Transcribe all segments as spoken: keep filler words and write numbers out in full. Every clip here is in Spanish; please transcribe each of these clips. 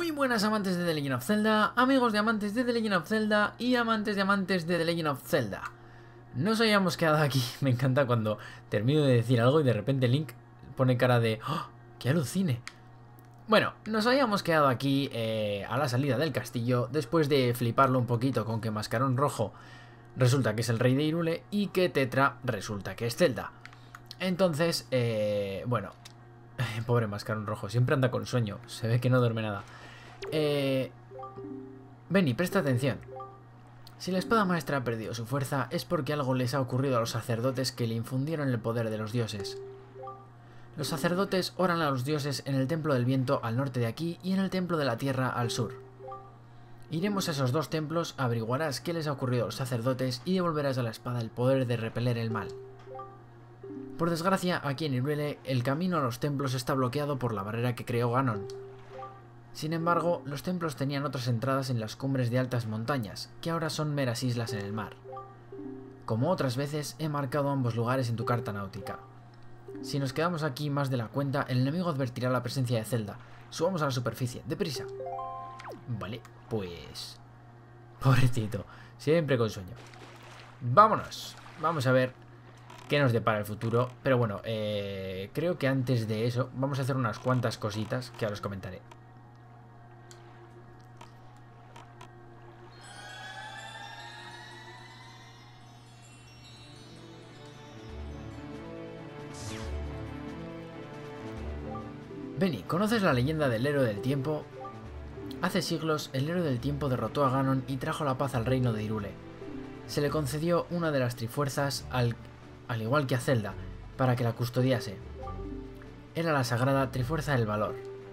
Muy buenas amantes de The Legend of Zelda, amigos de amantes de The Legend of Zelda y amantes de amantes de The Legend of Zelda. Nos habíamos quedado aquí, me encanta cuando termino de decir algo y de repente Link pone cara de ¡oh! ¡Que alucine! Bueno, nos habíamos quedado aquí eh, a la salida del castillo después de fliparlo un poquito con que Mascarón Rojo resulta que es el rey de Hyrule y que Tetra resulta que es Zelda. Entonces, eh, bueno, pobre Mascarón Rojo, siempre anda con sueño, se ve que no duerme nada. Eh, Benny, presta atención. Si la espada maestra ha perdido su fuerza es porque algo les ha ocurrido a los sacerdotes que le infundieron el poder de los dioses. Los sacerdotes oran a los dioses en el templo del viento al norte de aquí y en el templo de la tierra al sur. Iremos a esos dos templos, averiguarás qué les ha ocurrido a los sacerdotes y devolverás a la espada el poder de repeler el mal. Por desgracia, aquí en Hyrule, el camino a los templos está bloqueado por la barrera que creó Ganon. Sin embargo, los templos tenían otras entradas en las cumbres de altas montañas, que ahora son meras islas en el mar. Como otras veces, he marcado ambos lugares en tu carta náutica. Si nos quedamos aquí más de la cuenta, el enemigo advertirá la presencia de Zelda. Subamos a la superficie, deprisa. Vale, pues... pobrecito, siempre con sueño. Vámonos, vamos a ver qué nos depara el futuro. Pero bueno, eh, creo que antes de eso vamos a hacer unas cuantas cositas que ahora os comentaré. Benny, ¿conoces la leyenda del héroe del tiempo? Hace siglos, el héroe del tiempo derrotó a Ganon y trajo la paz al reino de Hyrule. Se le concedió una de las trifuerzas, al, al igual que a Zelda, para que la custodiase. Era la sagrada Trifuerza del Valor.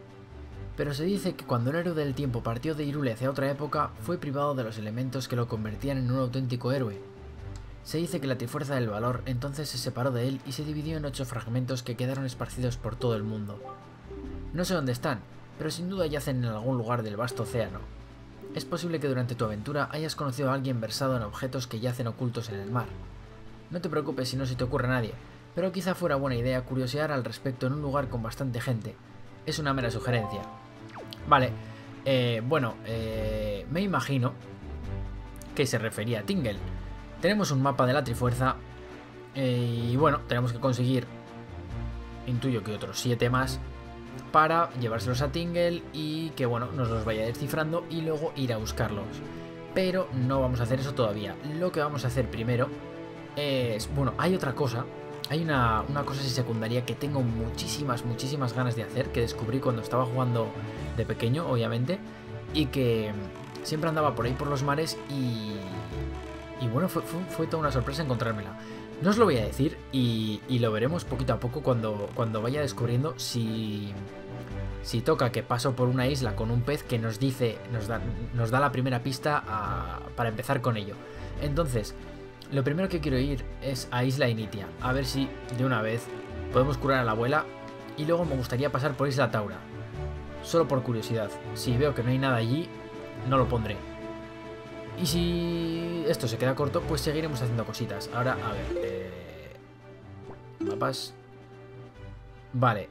Pero se dice que cuando el héroe del tiempo partió de Hyrule hacia otra época, fue privado de los elementos que lo convertían en un auténtico héroe. Se dice que la Trifuerza del Valor entonces se separó de él y se dividió en ocho fragmentos que quedaron esparcidos por todo el mundo. No sé dónde están, pero sin duda yacen en algún lugar del vasto océano. Es posible que durante tu aventura hayas conocido a alguien versado en objetos que yacen ocultos en el mar. No te preocupes si no se te ocurre a nadie, pero quizá fuera buena idea curiosear al respecto en un lugar con bastante gente. Es una mera sugerencia. Vale, eh, bueno, eh, me imagino que se refería a Tingle. Tenemos un mapa de la Trifuerza eh, y bueno, tenemos que conseguir, intuyo que otros siete más, para llevárselos a Tingle y que bueno, nos los vaya descifrando y luego ir a buscarlos. Pero no vamos a hacer eso todavía. Lo que vamos a hacer primero es... bueno, hay otra cosa. Hay una, una cosa así secundaria que tengo muchísimas, muchísimas ganas de hacer, que descubrí cuando estaba jugando de pequeño, obviamente, y que siempre andaba por ahí por los mares y... y bueno, fue, fue, fue toda una sorpresa encontrármela. No os lo voy a decir y, y lo veremos poquito a poco cuando, cuando vaya descubriendo si, si toca que paso por una isla con un pez que nos dice, nos da, nos da la primera pista a, para empezar con ello. Entonces, lo primero que quiero ir es a Isla Initia, a ver si de una vez podemos curar a la abuela y luego me gustaría pasar por Isla Taura, solo por curiosidad. Si veo que no hay nada allí, no lo pondré. Y si esto se queda corto, pues seguiremos haciendo cositas. Ahora, a ver... Eh... mapas... Vale.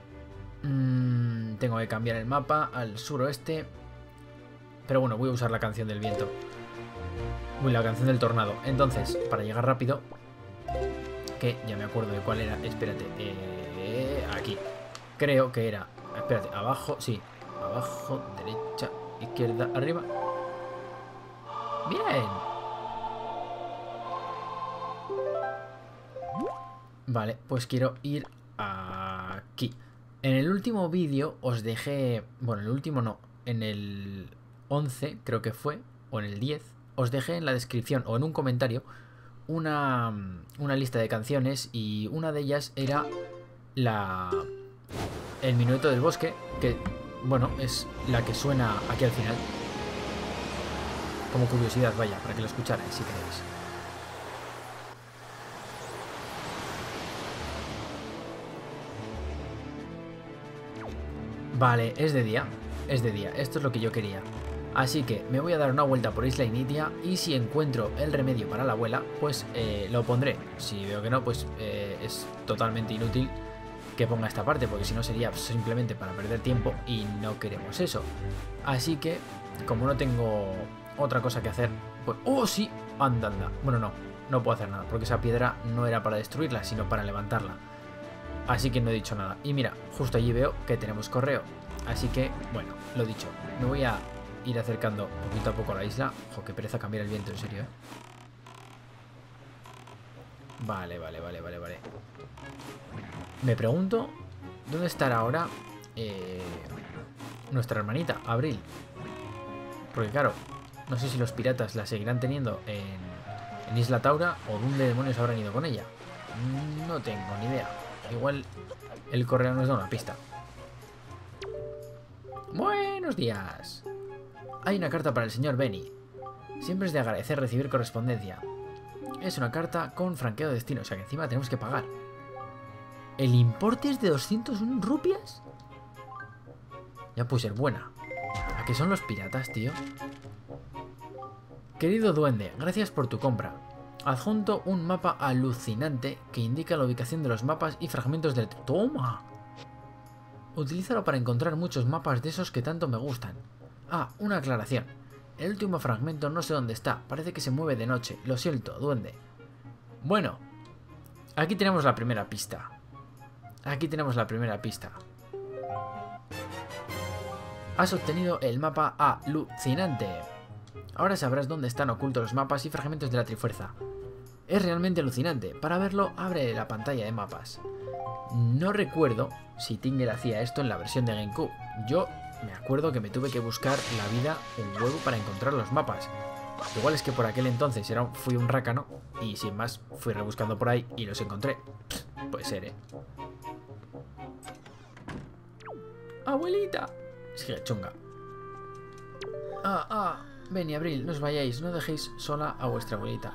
Mm, tengo que cambiar el mapa al suroeste. Pero bueno, voy a usar la canción del viento. Uy, la canción del tornado. Entonces, para llegar rápido... Que ya me acuerdo de cuál era. Espérate. Eh... Aquí. Creo que era... Espérate, abajo... Sí. Abajo, derecha, izquierda, arriba... ¡Bien! Vale, pues quiero ir aquí. En el último vídeo os dejé... Bueno, el último no. En el once, creo que fue, o en el diez, os dejé en la descripción o en un comentario una, una lista de canciones y una de ellas era la... El Minueto del Bosque, que, bueno, es la que suena aquí al final. Como curiosidad, vaya, para que lo escucharais si queréis. Vale, es de día. Es de día, esto es lo que yo quería. Así que me voy a dar una vuelta por Isla Initia y si encuentro el remedio para la abuela, pues eh, lo pondré. Si veo que no, pues eh, es totalmente inútil que ponga esta parte, porque si no sería simplemente para perder tiempo y no queremos eso. Así que, como no tengo otra cosa que hacer, pues... ¡Oh, sí! Anda, anda. Bueno, no, no puedo hacer nada, porque esa piedra no era para destruirla, sino para levantarla. Así que no he dicho nada. Y mira, justo allí veo que tenemos correo. Así que, bueno, lo dicho, me voy a ir acercando poquito a poco a la isla. Ojo, qué pereza cambiar el viento, en serio, ¿eh? Vale, vale, vale, vale, vale. Me pregunto, ¿dónde estará ahora eh, nuestra hermanita, Abril? Porque claro, no sé si los piratas la seguirán teniendo en, en Isla Taura o dónde demonios habrán ido con ella. No tengo ni idea. Igual el correo nos da una pista. Buenos días. Hay una carta para el señor Benny. Siempre es de agradecer recibir correspondencia. Es una carta con franqueo de destino, o sea que encima tenemos que pagar. ¿El importe es de doscientas uno rupias? Ya puede ser buena. ¿A qué son los piratas, tío? Querido duende, gracias por tu compra. Adjunto un mapa alucinante que indica la ubicación de los mapas y fragmentos del... ¡Toma! Utilízalo para encontrar muchos mapas de esos que tanto me gustan. Ah, una aclaración. El último fragmento no sé dónde está. Parece que se mueve de noche. Lo siento, duende. Bueno. Aquí tenemos la primera pista. Aquí tenemos la primera pista. Has obtenido el mapa alucinante. Ahora sabrás dónde están ocultos los mapas y fragmentos de la Trifuerza. Es realmente alucinante. Para verlo, abre la pantalla de mapas. No recuerdo si Tingle hacía esto en la versión de GameCube. Yo me acuerdo que me tuve que buscar la vida un huevo para encontrar los mapas. Igual es que por aquel entonces era, fui un rácano y sin más fui rebuscando por ahí y los encontré. Puede ser, ¿eh? ¡Abuelita! Sigue chunga. Ah, ah. Ven y Abril, no os vayáis. No dejéis sola a vuestra abuelita.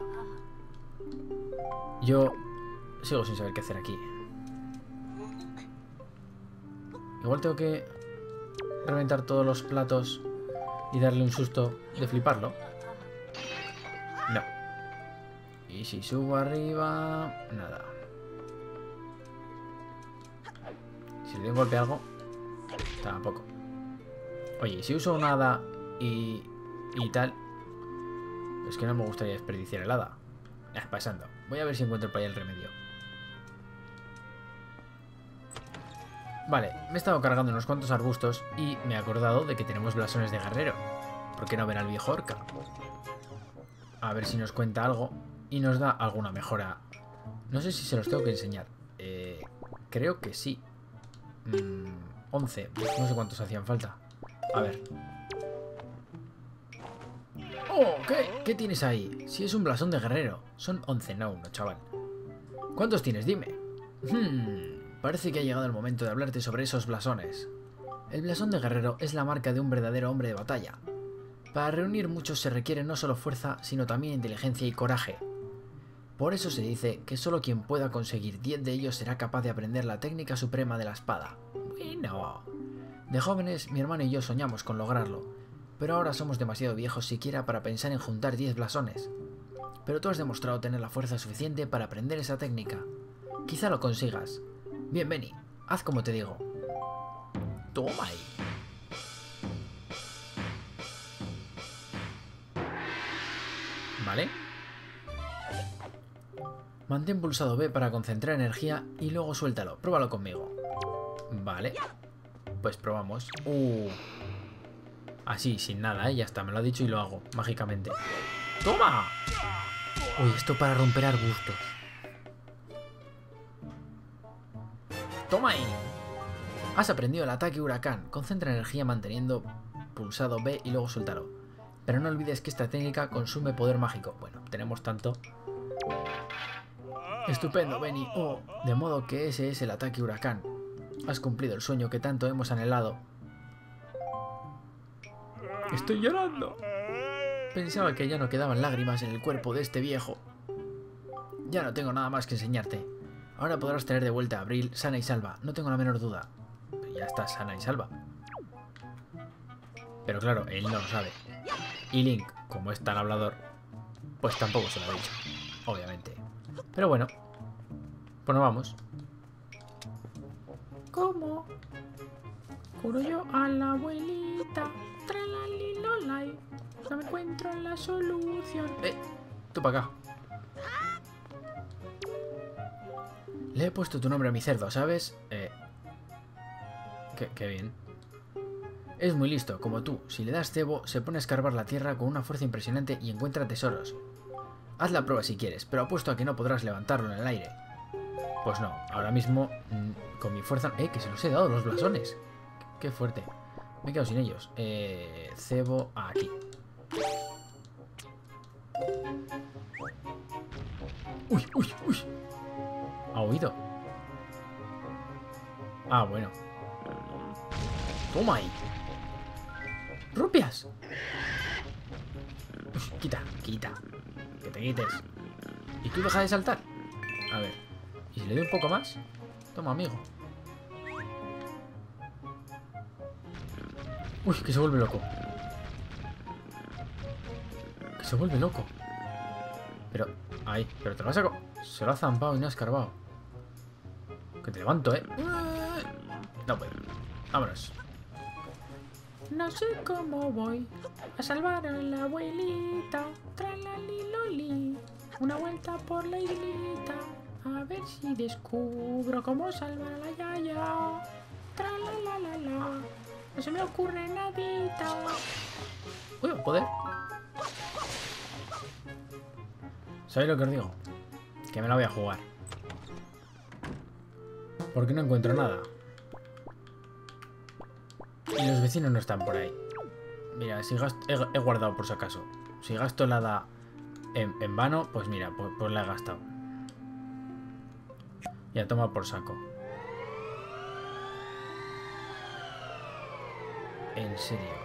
Yo sigo sin saber qué hacer aquí. Igual tengo que reventar todos los platos y darle un susto de fliparlo. No. Y si subo arriba... Nada. Si le doy un golpe a algo... Tampoco. Oye, si uso nada y... y tal... Es que no me gustaría desperdiciar el hada. Ah, pasando. Voy a ver si encuentro por ahí el remedio. Vale, me he estado cargando unos cuantos arbustos y me he acordado de que tenemos blasones de guerrero. ¿Por qué no ver al viejo orca? A ver si nos cuenta algo y nos da alguna mejora. No sé si se los tengo que enseñar. Eh, creo que sí. Mm, once. No sé cuántos hacían falta. A ver. ¡Oh! ¿Qué? ¿Qué tienes ahí? Si es un blasón de guerrero. Son once, no uno, chaval. ¿Cuántos tienes? Dime. Hmm... Parece que ha llegado el momento de hablarte sobre esos blasones. El blasón de guerrero es la marca de un verdadero hombre de batalla. Para reunir muchos se requiere no solo fuerza, sino también inteligencia y coraje. Por eso se dice que solo quien pueda conseguir diez de ellos será capaz de aprender la técnica suprema de la espada. Bueno. De jóvenes, mi hermano y yo soñamos con lograrlo, pero ahora somos demasiado viejos siquiera para pensar en juntar diez blasones. Pero tú has demostrado tener la fuerza suficiente para aprender esa técnica. Quizá lo consigas. Bien, Benny, haz como te digo. Toma ahí. Vale. Mantén pulsado B para concentrar energía y luego suéltalo. Pruébalo conmigo. Vale. Pues probamos. Uh. Así, sin nada, ¿eh? Ya está, me lo ha dicho y lo hago, mágicamente. ¡Toma! Uy, esto para romper arbustos. ¡Toma ahí! Has aprendido el ataque huracán. Concentra energía manteniendo pulsado B y luego suéltalo. Pero no olvides que esta técnica consume poder mágico. Bueno, tenemos tanto. Estupendo, Benny. Oh, de modo que ese es el ataque huracán. Has cumplido el sueño que tanto hemos anhelado. Estoy llorando. Pensaba que ya no quedaban lágrimas en el cuerpo de este viejo. Ya no tengo nada más que enseñarte. Ahora podrás traer de vuelta a Abril sana y salva, no tengo la menor duda. Pero ya está sana y salva. Pero claro, él no lo sabe. Y Link, como es tan hablador, pues tampoco se lo ha dicho, obviamente. Pero bueno, pues nos vamos. cómo curo yo a la abuelita. Tralalilolay. No me encuentro la solución. Eh, tú para acá. Le he puesto tu nombre a mi cerdo, ¿sabes? Eh... Qué, qué bien. Es muy listo, como tú. Si le das cebo, se pone a escarbar la tierra con una fuerza impresionante y encuentra tesoros. Haz la prueba si quieres, pero apuesto a que no podrás levantarlo en el aire. Pues no, ahora mismo, mmm, con mi fuerza... ¡Eh, que se los he dado los blasones! ¡Qué fuerte! Me he quedado sin ellos. Eh... Cebo aquí. ¡Uy, uy, uy! ¿Ha oído? Ah, bueno. ¡Toma ahí! ¡Rupias! Uy, quita, quita. Que te quites. ¿Y tú deja de saltar? A ver. ¿Y si le doy un poco más? Toma, amigo. Uy, que se vuelve loco. Que se vuelve loco. Pero, ahí, pero te lo vas a... Se lo ha zampado y no ha escarbado. Que te levanto, ¿eh? No puedo. Vámonos. No sé cómo voy a salvar a la abuelita. Tralaliloli. Una vuelta por la islita. A ver si descubro cómo salvar a la yaya. Tralalala. No se me ocurre nadita. Uy, poder. ¿Sabéis lo que os digo? Que me la voy a jugar. Porque no encuentro nada. Y los vecinos no están por ahí. Mira, si gasto, he, he guardado por si acaso. Si gasto la hada en, en vano, pues mira, pues, pues la he gastado. Ya toma por saco. En serio.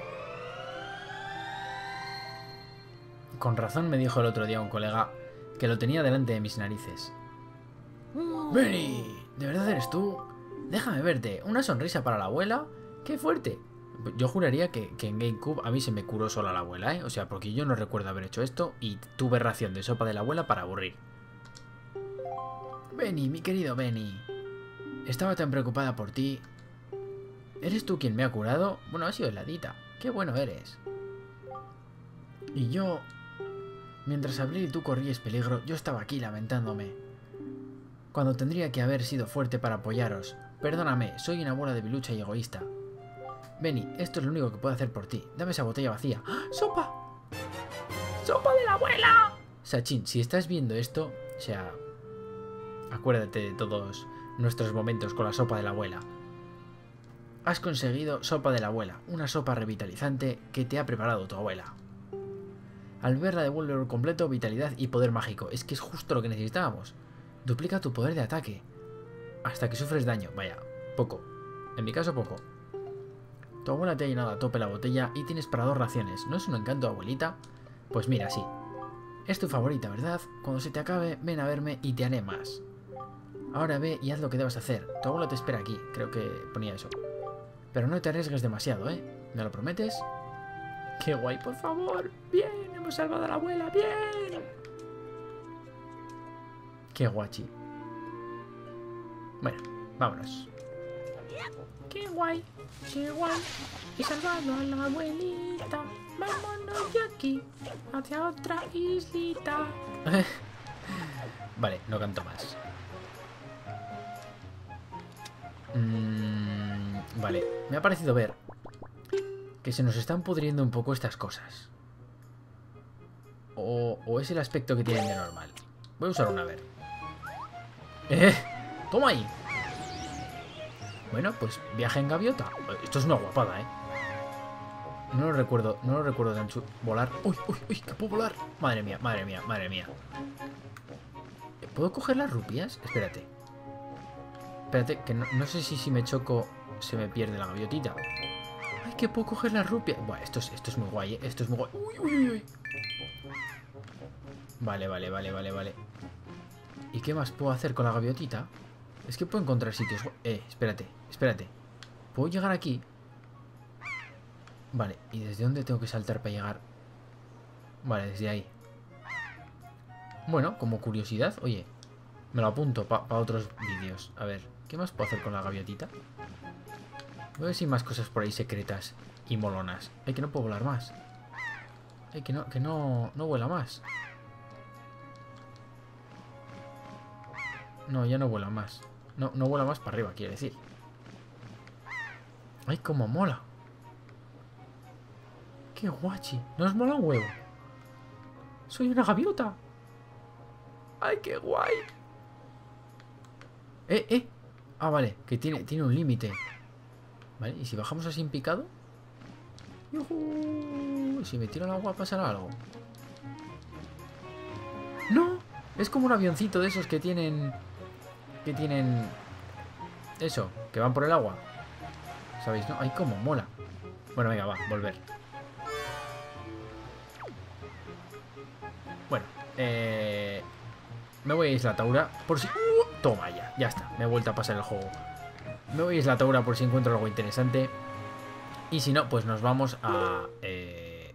Con razón me dijo el otro día un colega que lo tenía delante de mis narices. ¡Benny! ¿De verdad eres tú? Déjame verte. ¿Una sonrisa para la abuela? ¡Qué fuerte! Yo juraría que, que en GameCube a mí se me curó sola la abuela, ¿eh? O sea, porque yo no recuerdo haber hecho esto y tuve ración de sopa de la abuela para aburrir. Benny, mi querido Benny. Estaba tan preocupada por ti. ¿Eres tú quien me ha curado? Bueno, ha sido heladita. ¡Qué bueno eres! Y yo... Mientras Abril y tú corríais peligro, yo estaba aquí lamentándome. Cuando tendría que haber sido fuerte para apoyaros. Perdóname, soy una bola de bilucha y egoísta. Benny, esto es lo único que puedo hacer por ti. Dame esa botella vacía. ¡Ah! ¡Sopa! ¡Sopa de la abuela! Sachin, si estás viendo esto, o sea... Acuérdate de todos nuestros momentos con la sopa de la abuela. Has conseguido sopa de la abuela, una sopa revitalizante que te ha preparado tu abuela. Al verla devuelve por completo vitalidad y poder mágico. Es que es justo lo que necesitábamos. Duplica tu poder de ataque hasta que sufres daño. Vaya, poco. En mi caso, poco. Tu abuela te ha llenado a tope la botella y tienes para dos raciones. ¿No es un encanto, abuelita? Pues mira, sí. Es tu favorita, ¿verdad? Cuando se te acabe, ven a verme y te haré más. Ahora ve y haz lo que debas hacer. Tu abuela te espera aquí. Creo que ponía eso. Pero no te arriesgues demasiado, ¿eh? ¿Me lo prometes? ¡Qué guay, por favor! ¡Bien! ¡Hemos salvado a la abuela! ¡Bien! ¡Qué guachi! Bueno, vámonos. ¡Qué guay! ¡Qué guay! He salvado a la abuelita. Vámonos de aquí hacia otra islita. Vale, no canto más. Mm, vale, me ha parecido ver que se nos están pudriendo un poco estas cosas. O, o es el aspecto que tienen de normal. Voy a usar una, a ver. ¡Eh! ¡Toma ahí! Bueno, pues viaje en gaviota. Esto es una guapada, ¿eh? No lo recuerdo, no lo recuerdo tan chulo. Volar. ¡Uy, uy, uy! ¡Que puedo volar! Madre mía, madre mía, madre mía. ¿Puedo coger las rupias? Espérate. Espérate, que no, no sé si si me choco se me pierde la gaviotita. ¡Ay, que puedo coger las rupias! Buah, esto es, esto es muy guay, ¿eh? Esto es muy guay. ¡Uy, uy, uy! Vale, vale, vale, vale, vale. ¿Y qué más puedo hacer con la gaviotita? Es que puedo encontrar sitios... Eh, espérate, espérate. ¿Puedo llegar aquí? Vale, ¿y desde dónde tengo que saltar para llegar? Vale, desde ahí. Bueno, como curiosidad, oye. Me lo apunto para pa otros vídeos. A ver, ¿qué más puedo hacer con la gaviotita? Voy a ver si hay más cosas por ahí secretas y molonas. Ay, que no puedo volar más. Ay, que no, que no, no vuela más. No, ya no vuela más. No, no vuela más para arriba, quiere decir. Ay, cómo mola. Qué guachi. ¿Nos mola un huevo? Soy una gaviota. Ay, qué guay. Eh, eh. Ah, vale, que tiene, tiene un límite. Vale, ¿y si bajamos así en picado? ¡Yujú! Si me tiro al agua pasará algo. ¡No! Es como un avioncito de esos que tienen... Que tienen... Eso, que van por el agua. ¿Sabéis, no? ¡Ay, cómo mola! Bueno, venga, va, volver. Bueno, eh... me voy a Isla Taura por si... ¡Uh! Toma ya, ya está. Me he vuelto a pasar el juego. Me voy a Isla Taura por si encuentro algo interesante. Y si no, pues nos vamos a... Eh...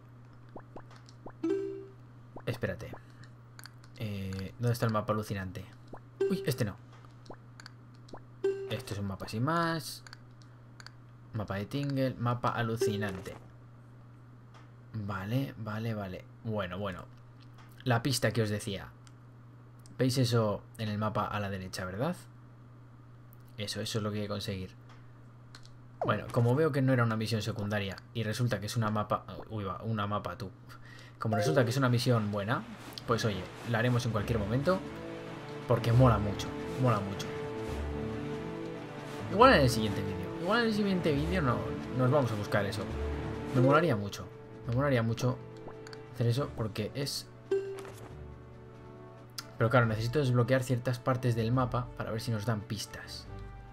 Espérate. Eh... ¿Dónde está el mapa alucinante? Uy, este no. Esto es un mapa sin más. Mapa de Tingle. Mapa alucinante. Vale, vale, vale. Bueno, bueno. La pista que os decía. ¿Veis eso en el mapa a la derecha, verdad? Eso, eso es lo que hay que conseguir. Bueno, como veo que no era una misión secundaria y resulta que es una mapa... Uy, va, una mapa tú. Como resulta que es una misión buena, pues oye, la haremos en cualquier momento porque mola mucho, mola mucho. Igual en el siguiente vídeo. Igual en el siguiente vídeo no, nos vamos a buscar eso. Me molaría mucho. Me molaría mucho hacer eso porque es... Pero claro, necesito desbloquear ciertas partes del mapa para ver si nos dan pistas.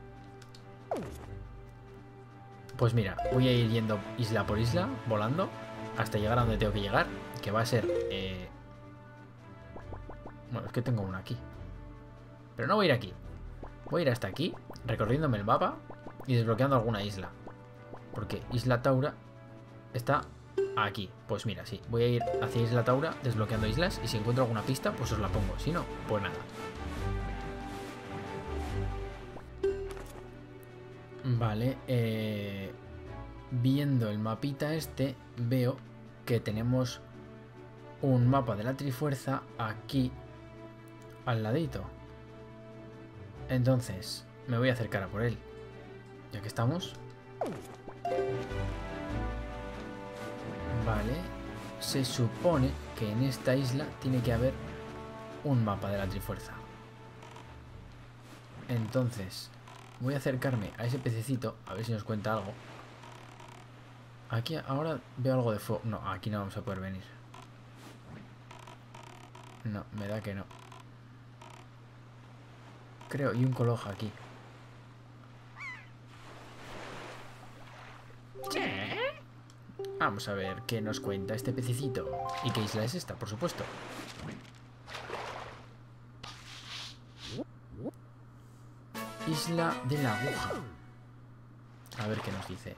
Pues mira, voy a ir yendo isla por isla, volando, hasta llegar a donde tengo que llegar, que va a ser... Eh... Bueno, es que tengo una aquí. Pero no voy a ir aquí. Voy a ir hasta aquí, recorriéndome el mapa y desbloqueando alguna isla. Porque Isla Taura está aquí. Pues mira, sí, voy a ir hacia Isla Taura desbloqueando islas y si encuentro alguna pista, pues os la pongo. Si no, pues nada. Vale, eh, viendo el mapita este, veo que tenemos un mapa de la Trifuerza aquí al ladito. Entonces, me voy a acercar a por él. Ya que estamos. Vale, se supone que en esta isla tiene que haber un mapa de la Trifuerza. Entonces... voy a acercarme a ese pececito, a ver si nos cuenta algo. Aquí ahora veo algo de fuego. No, aquí no vamos a poder venir. No, me da que no. Creo, y un coloja aquí. Vamos a ver qué nos cuenta este pececito. ¿Y qué isla es esta, por supuesto? Isla de la Aguja. A ver qué nos dice.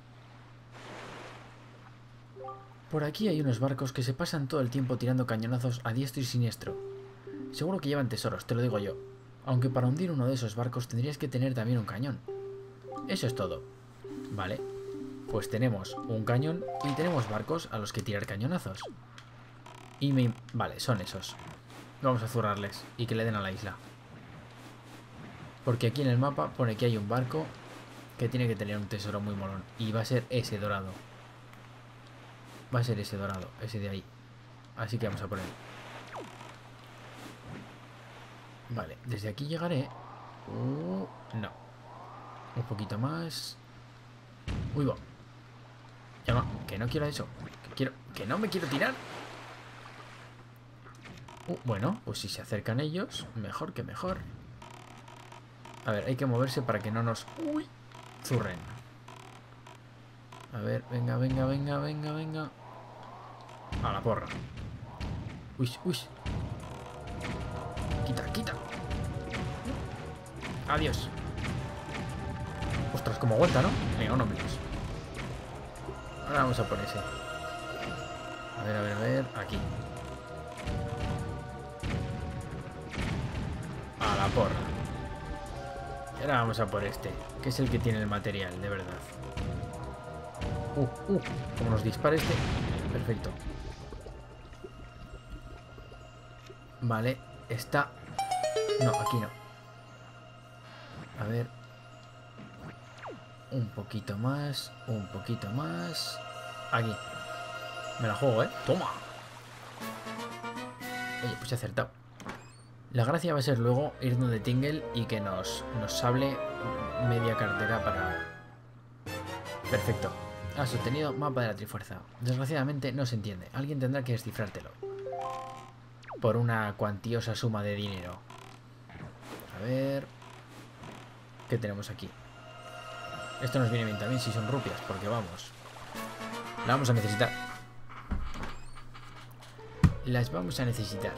Por aquí hay unos barcos que se pasan todo el tiempo tirando cañonazos a diestro y siniestro. Seguro que llevan tesoros, te lo digo yo. Aunque para hundir uno de esos barcos tendrías que tener también un cañón. Eso es todo. Vale. Pues tenemos un cañón y tenemos barcos a los que tirar cañonazos. Y me... Vale, son esos. Vamos a zurrarles y que le den a la isla. Porque aquí en el mapa pone que hay un barco que tiene que tener un tesoro muy molón. Y va a ser ese dorado. Va a ser ese dorado, ese de ahí. Así que vamos a por él. Vale, desde aquí llegaré. Uh, no. Un poquito más. Uy, va. Ya no, que no quiero eso. Que quiero, que no me quiero tirar. Uh, bueno, pues si se acercan ellos, mejor que mejor. A ver, hay que moverse para que no nos... Uy, zurren. A ver, venga, venga, venga, venga, venga. A la porra. Uy, uy. Quita, quita. Adiós. Ostras, como aguanta, ¿no? Venga, uno menos. Ahora vamos a por ese. A ver, a ver, a ver. Aquí. A la porra. Y ahora vamos a por este, que es el que tiene el material, de verdad. Uh, uh, como nos dispara este. Perfecto. Vale, está... No, aquí no. A ver. Un poquito más, un poquito más. Aquí. Me la juego, ¿eh? ¡Toma! Oye, pues he acertado. La gracia va a ser luego ir donde Tingle y que nos, nos sable media cartera para... Perfecto. Has obtenido mapa de la Trifuerza. Desgraciadamente no se entiende. Alguien tendrá que descifrártelo. Por una cuantiosa suma de dinero. A ver... ¿Qué tenemos aquí? Esto nos viene bien también si son rupias, porque vamos... La vamos a necesitar. Las vamos a necesitar.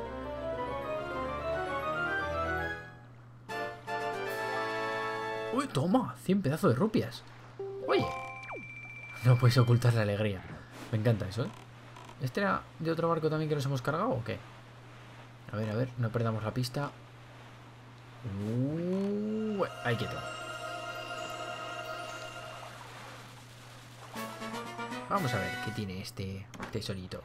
¡Uy, toma! cien pedazos de rupias. Oye. No puedes ocultar la alegría. Me encanta eso, ¿eh? ¿Este era de otro barco también que nos hemos cargado o qué? A ver, a ver, no perdamos la pista. Uh, ahí quieto. Vamos a ver qué tiene este tesorito.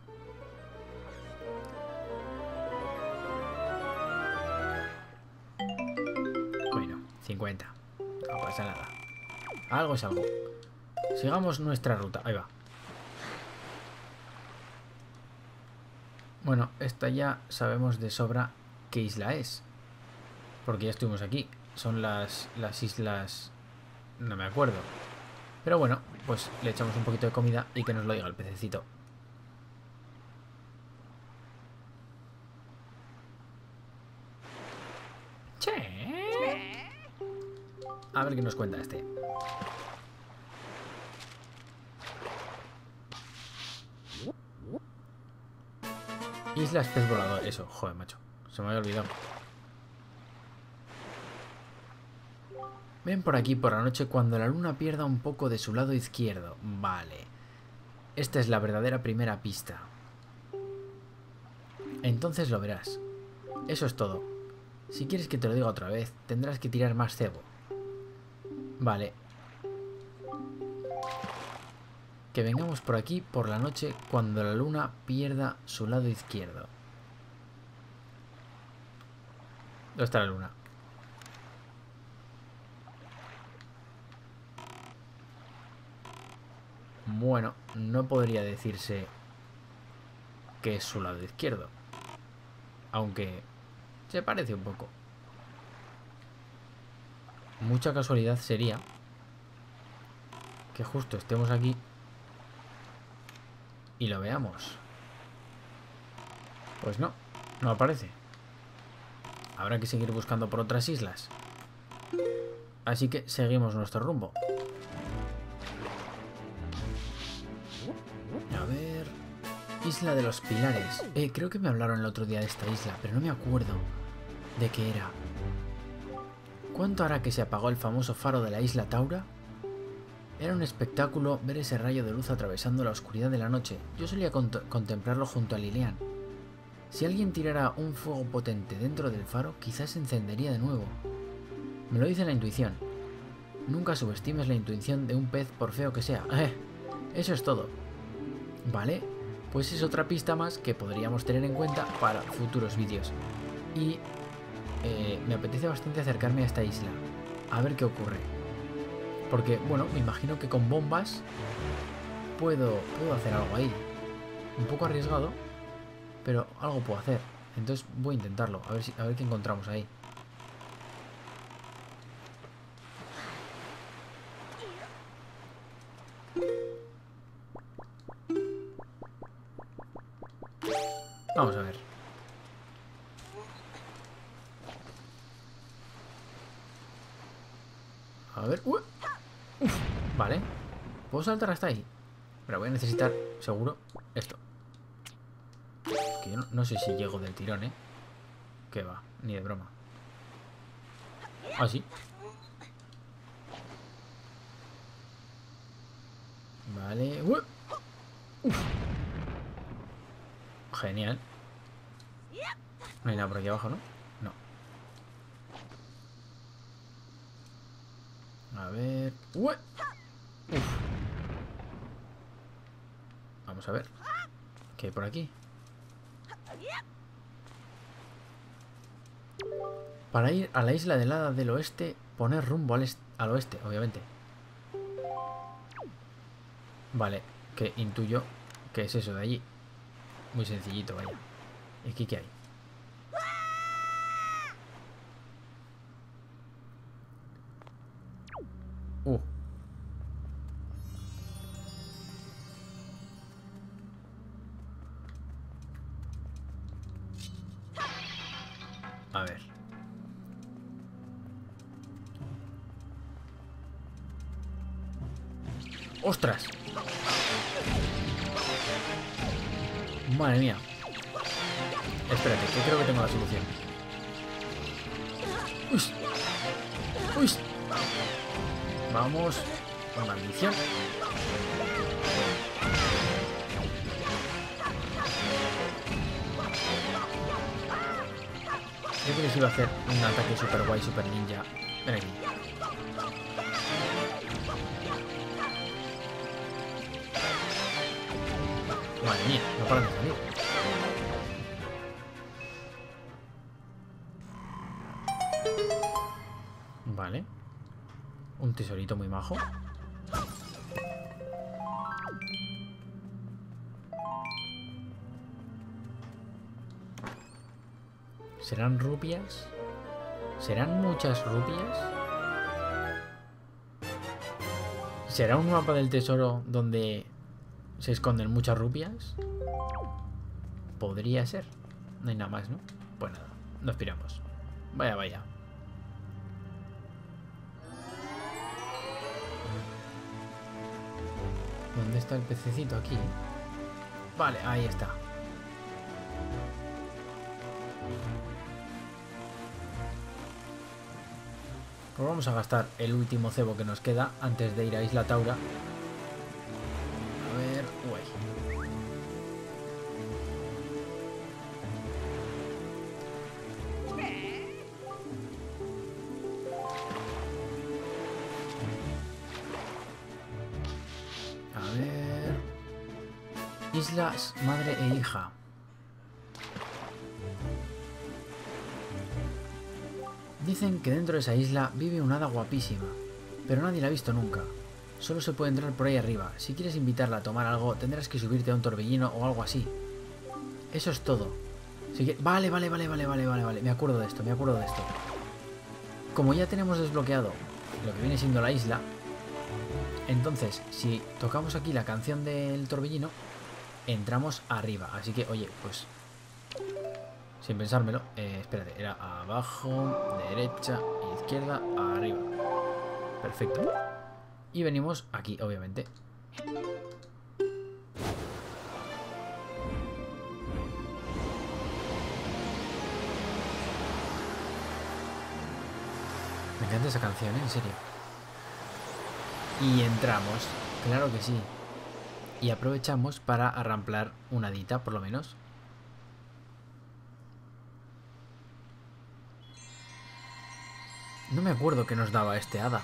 Bueno, cincuenta. No pasa nada. Algo es algo. Sigamos nuestra ruta. Ahí va. Bueno, esta ya sabemos de sobra qué isla es. Porque ya estuvimos aquí. Son las, las islas... No me acuerdo. Pero bueno, pues le echamos un poquito de comida y que nos lo diga el pececito. Che. A ver qué nos cuenta este. Islas pez volador. Eso, joder, macho. Se me había olvidado. Ven por aquí por la noche cuando la luna pierda un poco de su lado izquierdo. Vale. Esta es la verdadera primera pista. Entonces lo verás. Eso es todo. Si quieres que te lo diga otra vez, tendrás que tirar más cebo. Vale. Que vengamos por aquí por la noche cuando la luna pierda su lado izquierdo. ¿Dónde está la luna? Bueno, no podría decirse que es su lado izquierdo. Aunque se parece un poco. Mucha casualidad sería que justo estemos aquí y lo veamos. Pues no, no aparece. Habrá que seguir buscando por otras islas. Así que seguimos nuestro rumbo. A ver... Isla de los Pilares. Eh, creo que me hablaron el otro día de esta isla, pero no me acuerdo de qué era. ¿Cuánto hará que se apagó el famoso faro de la isla Taura? Era un espectáculo ver ese rayo de luz atravesando la oscuridad de la noche. Yo solía cont- contemplarlo junto a Lilian. Si alguien tirara un fuego potente dentro del faro, quizás se encendería de nuevo. Me lo dice la intuición. Nunca subestimes la intuición de un pez por feo que sea. Eh, eso es todo. Vale, pues es otra pista más que podríamos tener en cuenta para futuros vídeos. Y eh, me apetece bastante acercarme a esta isla. A ver qué ocurre. Porque, bueno, me imagino que con bombas puedo, puedo hacer algo ahí. Un poco arriesgado, pero algo puedo hacer. Entonces voy a intentarlo, a ver, si, a ver qué encontramos ahí. Vamos a ver. A ver... ¡Uy! Uf, vale. Puedo saltar hasta ahí. Pero voy a necesitar, seguro, esto. Que yo no, no sé si llego del tirón, ¿eh? Que va, ni de broma. Ah, sí. Vale. ¡Uy! Uf. Genial. No hay nada por aquí abajo, ¿no? No. A ver... ¡Ué! Uf. Vamos a ver. ¿Qué hay por aquí? Para ir a la isla del Hada del Oeste, poner rumbo al, est al oeste, obviamente. Vale, que intuyo que es eso de allí. Muy sencillito, vaya. ¿Y aquí qué hay? Uh. A ver. ¡Ostras! Madre mía. Espérate, que creo que tengo la solución. ¡Uy! ¡Uy! Vamos. Con maldición. Creo que les iba a hacer un ataque super guay, super ninja. Ven aquí. Madre mía, no paran de salir. Vale. Un tesorito muy majo. ¿Serán rupias? ¿Serán muchas rupias? ¿Será un mapa del tesoro donde se esconden muchas rupias? Podría ser. No hay nada más, ¿no? Pues nada, nos piramos. Vaya, vaya. ¿Dónde está el pececito aquí? Vale, ahí está. Pues vamos a gastar el último cebo que nos queda antes de ir a Isla Taura. A ver... Uy. A ver... Islas madre e hija. Dicen que dentro de esa isla vive una hada guapísima, pero nadie la ha visto nunca. Solo se puede entrar por ahí arriba. Si quieres invitarla a tomar algo, tendrás que subirte a un torbellino o algo así. Eso es todo. Si que... Vale, vale, vale, vale, vale, vale, vale. Me acuerdo de esto, me acuerdo de esto. Como ya tenemos desbloqueado lo que viene siendo la isla, entonces, si tocamos aquí la canción del torbellino, entramos arriba. Así que, oye, pues... sin pensármelo, eh, espérate, era abajo, derecha, izquierda, arriba. Perfecto. Y venimos aquí, obviamente. Me encanta esa canción, ¿eh? En serio. Y entramos, claro que sí. Y aprovechamos para arramplar una hadita, por lo menos. No me acuerdo qué nos daba este hada.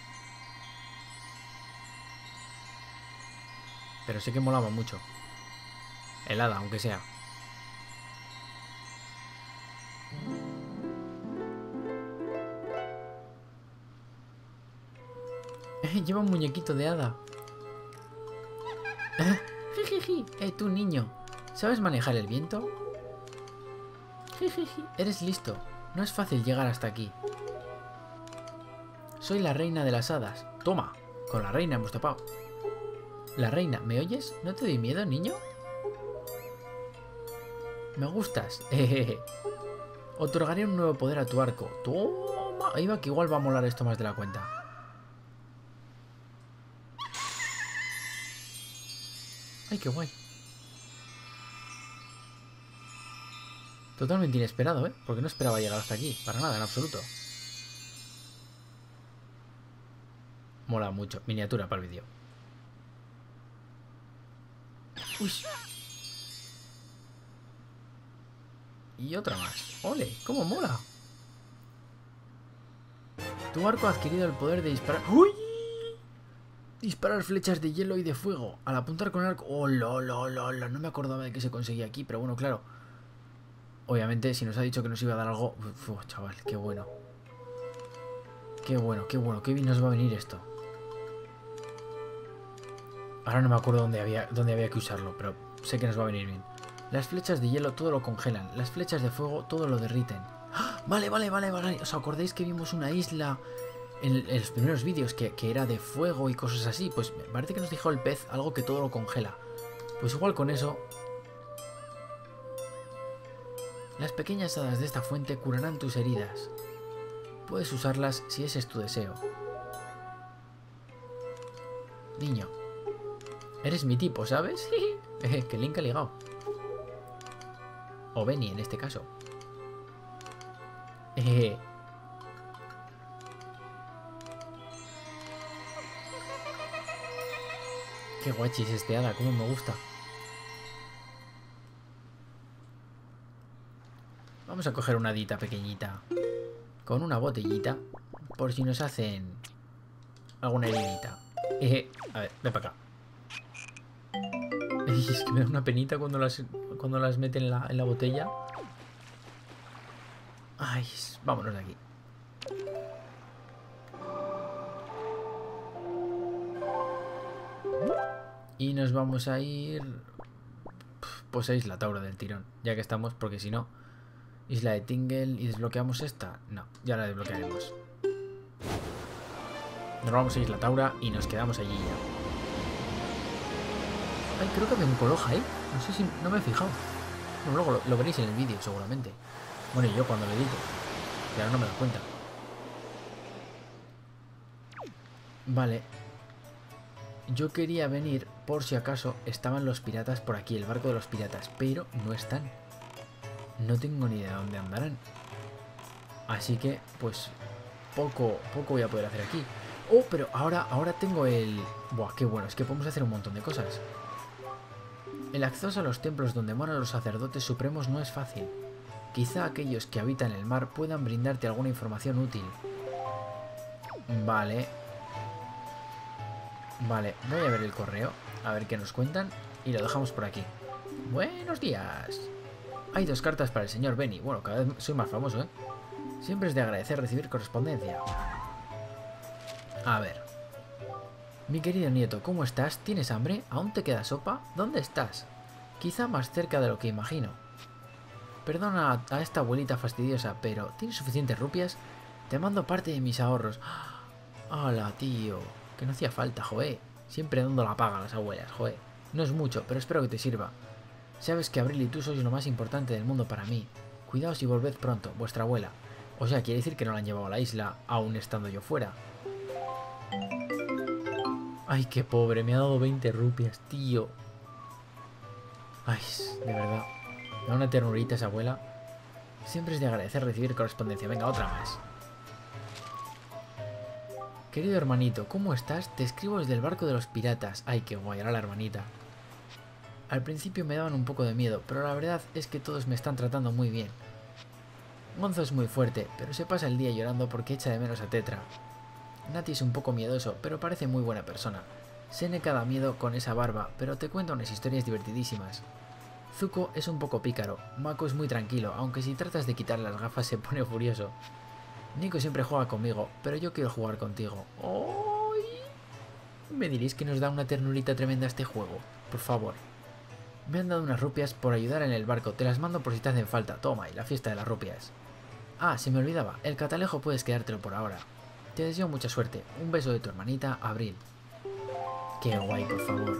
Pero sé que molaba mucho. El hada, aunque sea. Eh, lleva un muñequito de hada. Eh, jijiji. Eh, tú niño. ¿Sabes manejar el viento? Jijiji. Eres listo. No es fácil llegar hasta aquí. Soy la reina de las hadas. Toma, con la reina hemos topado. La reina, ¿me oyes? ¿No te doy miedo, niño? Me gustas. Otorgaré un nuevo poder a tu arco. Toma. Ahí va, que igual va a molar esto más de la cuenta. Ay, qué guay. Totalmente inesperado, ¿eh? Porque no esperaba llegar hasta aquí. Para nada, en absoluto. Mola mucho. Miniatura para el vídeo. Uy. Y otra más. ¡Ole! ¡Cómo mola! Tu arco ha adquirido el poder de disparar... ¡Uy! Disparar flechas de hielo y de fuego. Al apuntar con el arco... ¡Oh, lo, lo, lo, lo! No me acordaba de que se conseguía aquí, pero bueno, claro. Obviamente, si nos ha dicho que nos iba a dar algo... Uf, chaval, qué bueno. Qué bueno, qué bueno. Qué bien nos va a venir esto. Ahora no me acuerdo dónde había, dónde había que usarlo, pero sé que nos va a venir bien. Las flechas de hielo todo lo congelan. Las flechas de fuego todo lo derriten. ¡Ah! Vale, vale, vale, vale. ¿Os acordáis que vimos una isla en, en los primeros vídeos que, que era de fuego y cosas así? Pues me parece que nos dijo el pez algo que todo lo congela. Pues igual con eso... Las pequeñas hadas de esta fuente curarán tus heridas. Puedes usarlas si ese es tu deseo. Niño. Eres mi tipo, ¿sabes? Que Link ha ligado. O Benny en este caso. Eh. Qué guachis este hada, cómo me gusta. Vamos a coger una hadita pequeñita con una botellita por si nos hacen alguna heridita. Eh, a ver, ven para acá. Es que me da una penita cuando las, cuando las meten en la, en la botella. Ay, vámonos de aquí. Y nos vamos a ir... Pues a Isla Taura del tirón, ya que estamos, porque si no... Isla de Tingle y desbloqueamos esta. No, ya la desbloquearemos. Nos vamos a Isla Taura y nos quedamos allí ya. Ay, creo que había un Coloja ahí. No sé si... No me he fijado. Bueno, luego lo, lo veréis en el vídeo seguramente. Bueno, y yo cuando lo edito. Y ahora no me das cuenta. Vale. Yo quería venir por si acaso estaban los piratas por aquí, el barco de los piratas, pero no están. No tengo ni idea de dónde andarán. Así que, pues, poco, poco voy a poder hacer aquí. Oh, pero ahora, ahora tengo el... Buah, qué bueno, es que podemos hacer un montón de cosas. El acceso a los templos donde moran los sacerdotes supremos no es fácil. Quizá aquellos que habitan el mar puedan brindarte alguna información útil. Vale. Vale, voy a ver el correo, a ver qué nos cuentan, y lo dejamos por aquí. Buenos días. Hay dos cartas para el señor Benny. Bueno, cada vez soy más famoso, ¿eh? Siempre es de agradecer recibir correspondencia. A ver. Mi querido nieto, ¿cómo estás? ¿Tienes hambre? ¿Aún te queda sopa? ¿Dónde estás? Quizá más cerca de lo que imagino. Perdona a esta abuelita fastidiosa, pero ¿tienes suficientes rupias? Te mando parte de mis ahorros. ¡Hala, tío! Que no hacía falta, joe. Siempre dando la paga a las abuelas, joe. No es mucho, pero espero que te sirva. Sabes que Abril y tú sois lo más importante del mundo para mí. Cuidaos y volved pronto, vuestra abuela. O sea, quiere decir que no la han llevado a la isla, aún estando yo fuera. Ay, qué pobre, me ha dado veinte rupias, tío. Ay, de verdad. Me da una ternurita esa abuela. Siempre es de agradecer recibir correspondencia. Venga, otra más. Querido hermanito, ¿cómo estás? Te escribo desde el barco de los piratas. Ay, qué guay, era la hermanita. Al principio me daban un poco de miedo, pero la verdad es que todos me están tratando muy bien. Gonzo es muy fuerte, pero se pasa el día llorando porque echa de menos a Tetra. Nati es un poco miedoso, pero parece muy buena persona. Seneca da miedo con esa barba, pero te cuenta unas historias divertidísimas. Zuko es un poco pícaro. Mako es muy tranquilo, aunque si tratas de quitar las gafas se pone furioso. Nico siempre juega conmigo, pero yo quiero jugar contigo. ¡Ay! ¿Me diréis que nos da una ternurita tremenda este juego? Por favor. Me han dado unas rupias por ayudar en el barco. Te las mando por si te hacen falta. Toma, y la fiesta de las rupias. Ah, se me olvidaba. El catalejo puedes quedártelo por ahora. Te deseo mucha suerte. Un beso de tu hermanita, Abril. Qué guay, por favor.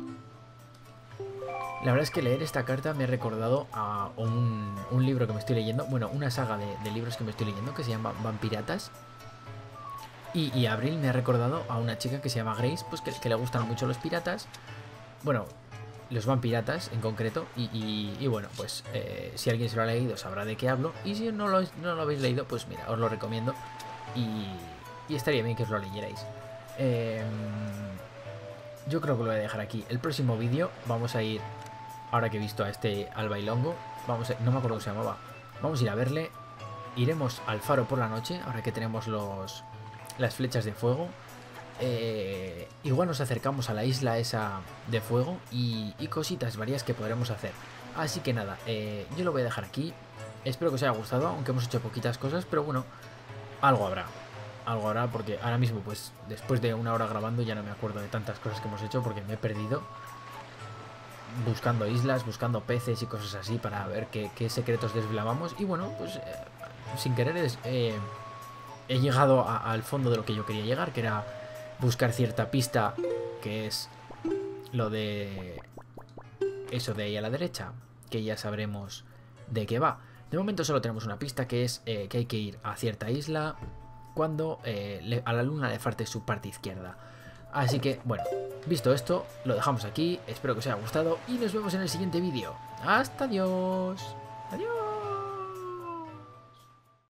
La verdad es que leer esta carta me ha recordado a un, un libro que me estoy leyendo. Bueno, una saga de, de libros que me estoy leyendo que se llama Vampiratas. Y, y Abril me ha recordado a una chica que se llama Grace, pues que, que le gustan mucho los piratas. Bueno, los vampiratas en concreto. Y, y, y bueno, pues eh, si alguien se lo ha leído sabrá de qué hablo. Y si no lo, no lo habéis leído, pues mira, os lo recomiendo. Y, y estaría bien que os lo leyerais. Eh, yo creo que lo voy a dejar aquí. El próximo vídeo vamos a ir... Ahora que he visto a este al bailongo, vamos a, no me acuerdo cómo se llamaba. Vamos a ir a verle. Iremos al faro por la noche, ahora que tenemos los, las flechas de fuego, eh, igual nos acercamos a la isla esa de fuego y, y cositas varias que podremos hacer. Así que nada, eh, yo lo voy a dejar aquí. Espero que os haya gustado, aunque hemos hecho poquitas cosas, pero bueno, algo habrá. Algo habrá porque ahora mismo, pues después de una hora grabando ya no me acuerdo de tantas cosas que hemos hecho porque me he perdido buscando islas, buscando peces y cosas así para ver qué, qué secretos desvelábamos. Y bueno, pues eh, sin querer es, eh, he llegado a, al fondo de lo que yo quería llegar, que era buscar cierta pista, que es lo de eso de ahí a la derecha, que ya sabremos de qué va. De momento solo tenemos una pista, que es eh, que hay que ir a cierta isla cuando eh, le, a la luna le falte su parte izquierda. Así que, bueno, visto esto, lo dejamos aquí. Espero que os haya gustado y nos vemos en el siguiente vídeo. ¡Hasta Dios!